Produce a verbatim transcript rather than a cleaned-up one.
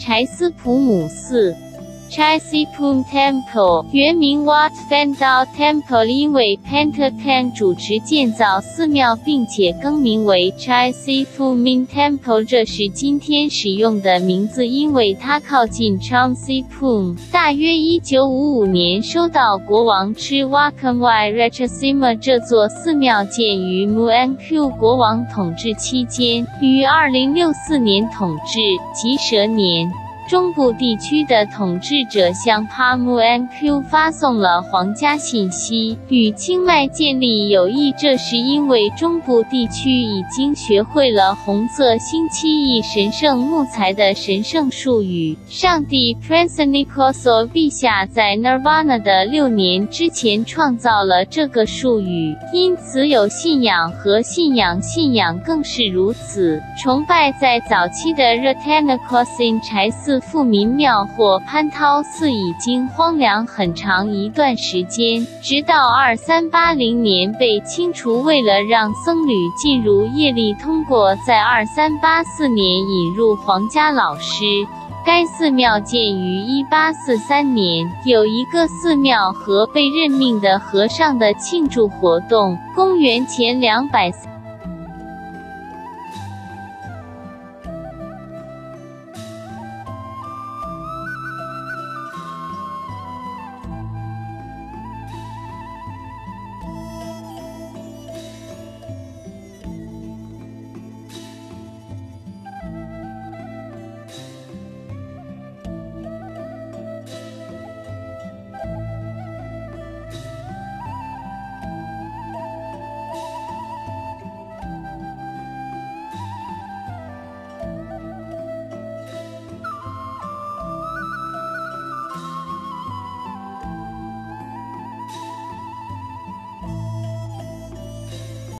柴斯普姆寺 Chaisipum Temple 原名 Wat Phandal Temple， 因为 Pantathan 主持建造寺庙，并且更名为 Chaisipum Temple， 这是今天使用的名字，因为它靠近 Chaisipum。大约一九五五年收到国王之 Wakamwai Ratchasima。这座寺庙建于 Muangku 国王统治期间，于二零六四年统治，即蛇年。中部地区的统治者向 Pamuangku 发送了皇家信息，与清迈建立友谊。这是因为中部地区已经学会了红色星期一神圣木材的神圣术语。上帝 Prasenikoso 陛下在 Nirvana 的六年之前创造了这个术语，因此有信仰和信仰信仰更是如此。崇拜在早期的 Ratanakosin 柴寺富民庙或蟠桃寺已经荒凉很长一段时间，直到二三八零年被清除。为了让僧侣进入业力，通过在二三八四年引入皇家老师。该寺庙建于一八四三年，有一个寺庙和被任命的和尚的庆祝活动。公元前两百